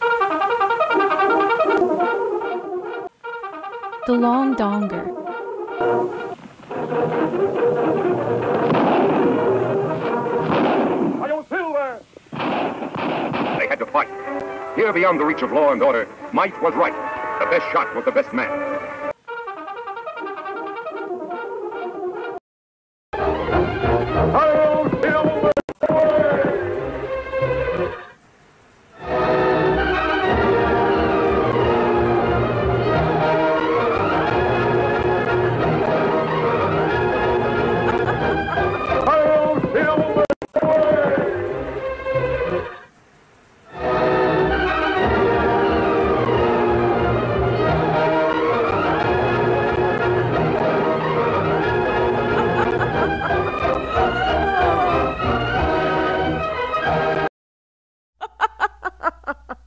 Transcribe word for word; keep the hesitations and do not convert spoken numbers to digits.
The Long Donger. They had to fight. Here, beyond the reach of law and order, might was right. The best shot was the best man.